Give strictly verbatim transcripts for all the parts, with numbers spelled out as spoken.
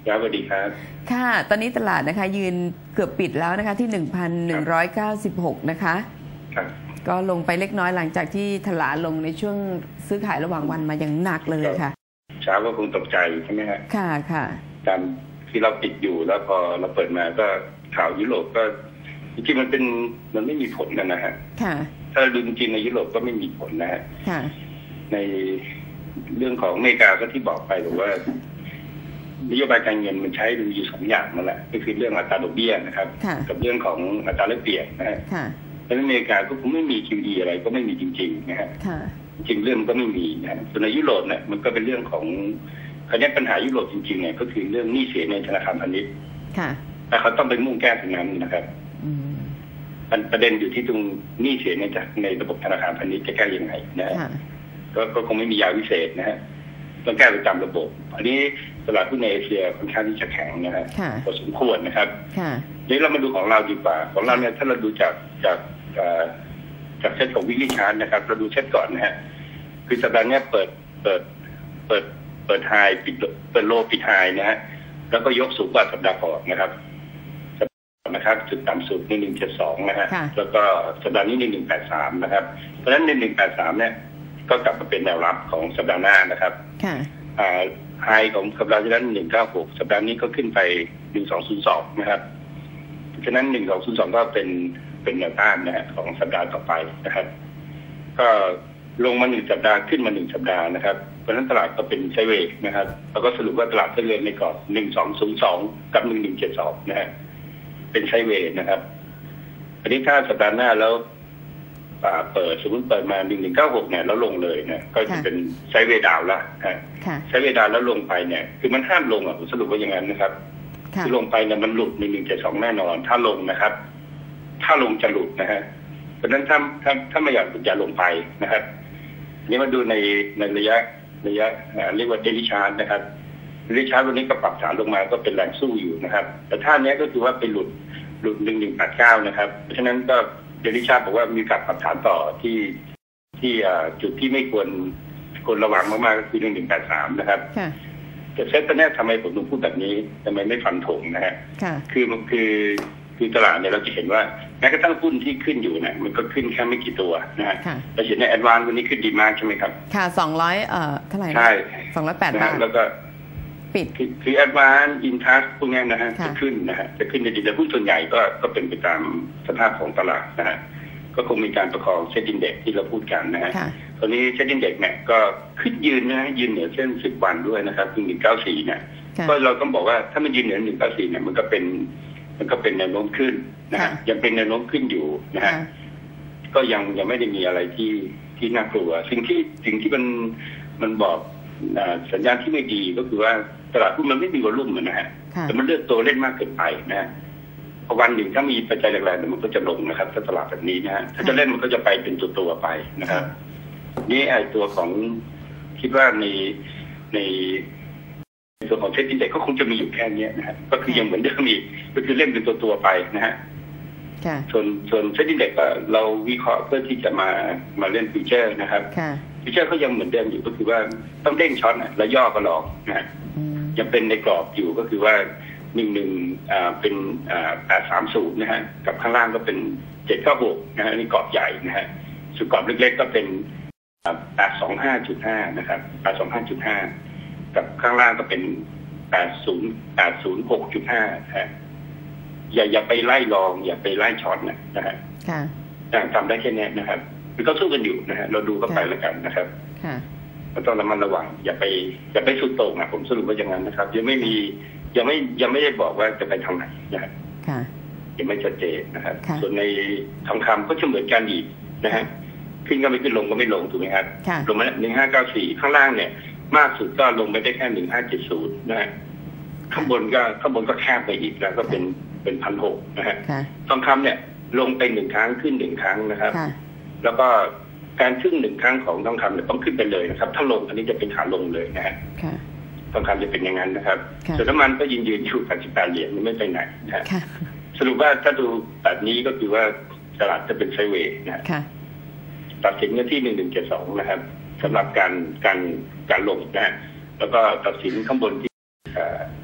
ครับสวัสดีครับค่ะตอนนี้ตลาดนะคะยืนเกือบปิดแล้วนะคะที่ หนึ่งพันหนึ่งร้อยเก้าสิบหก นะคะครับก็ลงไปเล็กน้อยหลังจากที่ถลาลงในช่วงซื้อขายระหว่างวันมาอย่างหนักเลยค่ะเช้าก็คงตกใจใช่ไหมครับค่ะค่ะตามที่เราปิดอยู่แล้วพอเราเปิดมาก็ข่าวยุโรปก็จริงๆมันเป็นมันไม่มีผลนะนะฮะค่ะถ้าดูจริงในยุโรปก็ไม่มีผลนะฮะค่ะในเรื่องของอเมริกาก็ที่บอกไปหรือว่านโยบายการเงินมันใช้ดูอยู่สองอย่างนั่นแหละก็คือเรื่องอัตราดอกเบี้ยนะครับกับเรื่องของอัตราแลกเปลี่ยนนะฮะแล้วอเมริกาก็คงไม่มี คิว อี อะไรก็ไม่มีจริงๆนะฮะจริงเรื่องมันก็ไม่มีนะส่วนในยุโรปเนี่ยมันก็เป็นเรื่องของคราวนี้ปัญหายุโรปจริงๆเนี่ยก็คือเรื่องหนี้สินในธนาคารพาณิชย์แต่เขาต้องไปมุ่งแก้ตรงนั้นนะครับประเด็นอยู่ที่ตรงหนี้สินในในระบบธนาคารพาณิชย์จะแก้ยังไงนะฮะก็คงไม่มียาวิเศษนะฮะต้องแก้ไปตามระบบอันนี้ตลาดหุ้นในเอเชียค่อนข้างที่จะแข็งนะฮะพอสมควรนะครับเดี๋ยวเรามาดูของเราดีกว่าของเราเนี่ยถ้าเราดูจากจากจากเซตของวิกฤตชาร์ตนะครับเราดูเซตก่อนนะฮะคือสัปดาห์นี้เปิดเปิดเปิดเปิดไฮปิดเปิดโลปิดไฮนะฮะแล้วก็ยกสูงกว่าสัปดาห์ก่อนนะครับนะครับจุดต่ำสุดในหนึ่งเจ็ดสองนะฮะแล้วก็สัปดาห์นี้ในหนึ่งแปดสามนะครับเพราะฉะนั้นในหนึ่งแปดสามเนี่ยก็กลับมาเป็นแนวรับของสัปดาห์หน้านะครับไฮของสัปดาห์ที่แล้วหนึ่งเก้าหกสัปดาห์นี้ก็ขึ้นไปหนึ่งสองศูนย์สองนะครับฉะนั้นหนึ่งสองศูนย์สองก็เป็นเป็นแนวต้านนะฮะของสัปดาห์ต่อไปนะครับก็ลงมาหนึ่งสัปดาห์ขึ้นมาหนึ่งสัปดาห์นะครับเพราะฉะนั้นตลาดก็เป็นไซด์เวย์นะครับแล้วก็สรุปว่าตลาดเฉลี่ยในกรอบหนึ่งสองศูนย์สองกับหนึ่งหนึ่งเจ็ดสองนะฮะเป็นไซด์เวย์นะครับอันนี้ถ้าสัปดาห์หน้าแล้วเปิดสมมติเปิดมาหนึ่งหนึ่งเก้าหกเนี่ยแล้วลงเลยเนี่ยก็จะเป็นไซด์เวย์ดาวแล้วฮะไซด์เวย์ดาวแล้วลงไปเนี่ยคือมันห้ามลงอ่ะผมสรุปว่าอย่างนั้นนะครับคือลงไปเนี่ยมันหลุดหนึ่งหนึ่งเจ็ดสองแน่นอนถ้าลงนะครับถ้าลงจะหลุดนะฮะเพราะฉะนั้นถ้าถ้าถ้าไม่อยากอย่าลงไปนะครับนี่มาดูในในระยะระยะเรียกว่าเดลิชาร์ตนะครับเดลิชาร์ตวันนี้ก็ปรับฐานลงมาก็เป็นแรงสู้อยู่นะครับแต่ท่านี้ก็คือว่าไปหลุดหลุดหนึ่งหนึ่งแปดเก้านะครับเพราะฉะนั้นก็เดลิชาร์ตบอกว่ามีการปรับฐานต่อที่ที่จุดที่ไม่ควรควรระวังมากๆก็คือหนึ่งหนึ่งแปดสามนะครับแต่เซ็ตตัวนี้ทำไมผมถึงพูดแบบนี้ทำไมไม่ฟันธงนะฮะคือมันคือคือตลาดเนี่ยเราจะเห็นว่าแม้กระทั่งหุ้นที่ขึ้นอยู่เนี่ยมันก็ขึ้นแค่ไม่กี่ตัวนะฮะเราเห็นในแอดวานซ์วันนี้ขึ้นดีมากใช่ไหมครับค่ะสองร้อยเอ่อเท่าไหร่ใช่สองร้อยแปดบาทแล้วก็ปิดคือแอดวานซ์อินทัสพวกนี้นะฮะจะขึ้นนะฮะจะขึ้นในดีแต่หุ้นส่วนใหญ่ก็ก็เป็นไปตามสภาพของตลาดนะฮะก็คงมีการประคองเซ็ตอินเด็กซ์ที่เราพูดกันนะฮะตอนนี้เซ็ตอินเด็กซ์เนี่ยก็ขึ้นยืนนะยืนเหนือเส้นสิบวันด้วยนะครับคือหนึ่งเก้าสี่เนี่ยก็เราต้องบอกว่าถ้ามันยืนเหนือหนึ่งเก้าสี่เนี่ยมันก็เป็นมันก็เป็นแนวโน้มขึ้นนะฮะยังเป็นแนวโน้มขึ้นอยู่นะฮะก็ยังยังไม่ได้มีอะไรที่ที่น่ากลัวสิ่งที่สิ่งที่มันมันบอกสัญญาณที่ไม่ดีก็คือว่าตลาดหุ้นมันไม่มีวอลุ่มนะฮะแต่มันเลือกตัวเล่นมากเกินไปนะฮะพอวันหนึ่งถ้ามีปัจจัยแรงๆมันก็จะลงนะครับถ้าตลาดแบบนี้นะฮะถ้าจะเล่นมันก็จะไปเป็นตัวตัวไปนะครับนี่ไอตัวของคิดว่าในในส่วนของเซ็ตอินเด็กซ์ก็คงจะมีอยู่แค่นี้นะฮะก็คือยังเหมือนเดิมอีกก็คือเล่นเป็นตัวตัวไปนะฮะส่วนส่วนเซ็ตอินเด็กซ์เราวิเคราะห์เพื่อที่จะมามาเล่นฟิวเจอร์นะครับฟิวเจอร์เขายังเหมือนเดิมอยู่ก็คือว่าต้องเด้งช็อตนะแล้วย่อก็หลอกนะฮะยังเป็นในกรอบอยู่ก็คือว่าหนึ่งหนึ่งอ่าเป็นอ่าแปดสามศูนย์นะฮะกับข้างล่างก็เป็นเจ็ดเก้าหกนะฮะนี่กรอบใหญ่นะฮะส่วนกรอบเล็กๆก็เป็นแปดสองห้าจุดห้านะครับแปดสองห้าจุดห้ากับข้างล่างก็เป็นแปดศูนย์แปดศูนย์หกจุดห้าฮะอย่าอย่าไปไล่ลองอย่าไปไล่ช็อตนะนะฮะค่ะทำได้แค่นี้นะครับคือก็สู้กันอยู่นะฮะเราดูเข้าไปแล้วกันนะครับค่ะก็ต้องระมัดระวังอย่าไปอย่าไปสุดโต่งนะผมสรุปว่าอย่างนั้นนะครับยังไม่มียังไม่ยังไม่ได้บอกว่าจะไปทางไหนนะครับยังไม่ชัดเจนนะครับส่วนในทองคำก็จะเหมือนกันอีกนะฮะขึ้นก็ไม่ขึ้นลงก็ไม่ลงถูกไหมครับลงมาหนึ่งห้าเก้าสี่ข้างล่างเนี่ยมากสุดก็ลงไปได้แค่หนึ่งห้าเจ็ดศูนย์นะฮะข้างบนก็ข้างบนก็แคบไปอีกแล้วก็เป็นเป็นพันหกนะฮะทองคำเนี่ยลงไปหนึ่งครั้งขึ้นหนึ่งครั้งนะครับแล้วก็การขึ้นหนึ่งครั้งของทองคำเนี่ยต้องขึ้นไปเลยนะครับถ้าลงอันนี้จะเป็นขาลงเลยนะฮะทองคำจะเป็นอย่างนั้นนะครับส่วนน้ำมันก็ยืนยืนอยู่แปดสิบแปดเหรียญไม่ไปไหนนะฮะสรุปว่าถ้าดูแบบนี้ก็คือว่าตลาดจะเป็นไซด์เวย์นะตัดสินกันที่หนึ่งหนึ่งเจ็ดสองนะครับสำหรับการการการลงนะฮะแล้วก็ตัดสินข้างบนที่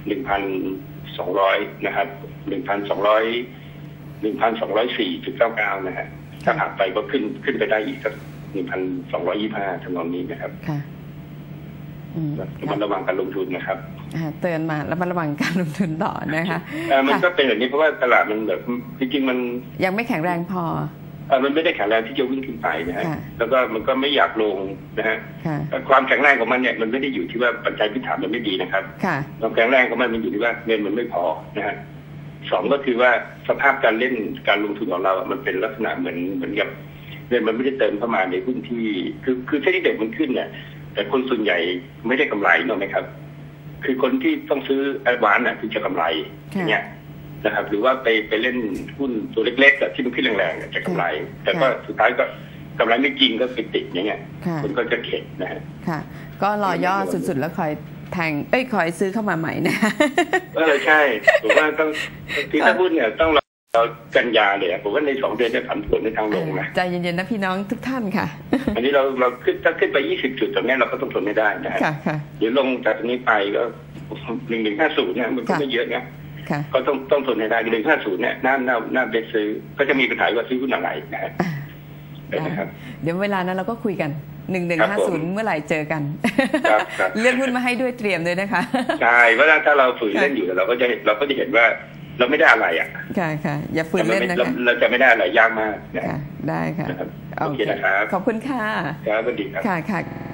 หนึ่งพันสองร้อยนะครับหนึ่งพันสองร้อยหนึ่งพันสองร้อยสี่จุดเก้าเก้านะฮะถ้าผ่านไปก็ขึ้นขึ้นไปได้อีกสักหนึ่งพันสองร้อยยี่ห้าทำนองนี้นะครับค่ะระมัดระวังการลงทุนนะครับเตือนมาแล้วมาระวังการลงทุนต่อนะคะมันก็เป็นแบบนี้เพราะว่าตลาดมันแบบจริงๆมันยังไม่แข็งแรงพอมันไม่ได้แข็งแรงที่จะวิ่งขึ้นไปนะฮะแล้วก็มันก็ไม่อยากลงนะฮะความแข็งแรงของมันเนี่ยมันไม่ได้อยู่ที่ว่าปัจจัยพื้นฐานมันไม่ดีนะครับความแข็งแรงของมันมันอยู่ที่ว่าเงินมันไม่พอนะฮะสองก็คือว่าสภาพการเล่นการลงทุนของเรามันเป็นลักษณะเหมือนเหมือนกับเงินมันไม่ได้เติมเข้ามาในหุ้นที่คือคือเส้นที่เด็กมันขึ้นเนี่ยแต่คนส่วนใหญ่ไม่ได้กำไรเนอะไหมครับคือคนที่ต้องซื้อแอดวานซ์น่ะถึงจะกำไรอย่างเงี้ยนะครับหรือว่าไปไปเล่นหุ้นตัวเล็กๆที่มันขึ้นแรงๆจะกำไรแต่ก็สุดท้ายก็กำไรไม่จริงก็ไปติดอย่างเงี้ยคนก็จะเข็ดนะฮะค่ะก็รอย่อสุดๆแล้วคอยแทงเอ้ยคอยซื้อเข้ามาใหม่นะเออใช่ผมว่าต้องที่ถ้าหุ้นเนี่ยต้องเรากันยาเลยผมว่าในสองเดือนจะผันผวนในทางลงนะใจเย็นๆนะพี่น้องทุกท่านค่ะอันนี้เราเราขึ้นถ้าขึ้นไปยี่สิบจุดตรงนี้เราก็ต้องทนไม่ได้นะฮะหรือลงจากตรงนี้ไปก็หนึ่งหนึ่งห้าศูนย์เนี่ยมันก็ไม่เยอะนะก็ต้องต้องทนให้ได้หนึ่งห้าศูนย์เนี่ยน่าน่าน่าไปซื้อก็จะมีปัญหาว่าซื้อหุ้นอะไรนะฮะนะครับเดี๋ยวเวลานั้นเราก็คุยกันหนึ่งหนึ่งห้าศูนย์เมื่อไหร่เจอกันเลือกหุ้นมาให้ด้วยเตรียมเลยนะคะใช่เพราะถ้าเราฝืนเล่นอยู่เราก็จะเราก็จะเห็นว่าเราไม่ได้อะไรอ่ะค่ะค่ะอย่าฝืนเล่นนะคะเราจะไม่ได้อะไรยากมากค่ะได้ค่ะโอเคนะครับขอบคุณค่ะครับสวัสดีครับค่ะค่ะ